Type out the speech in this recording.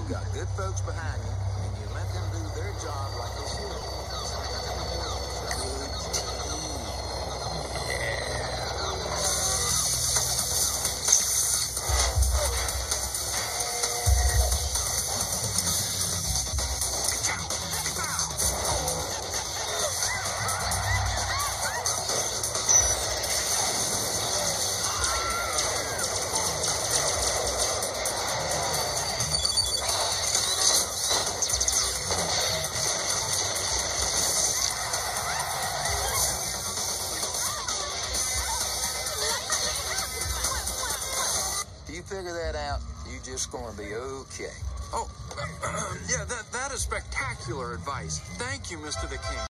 You got good folks behind you, and you let them do their job like they should. You figure that out, you just gonna be okay. Oh, yeah, that is spectacular advice. Thank you, Mr. the King.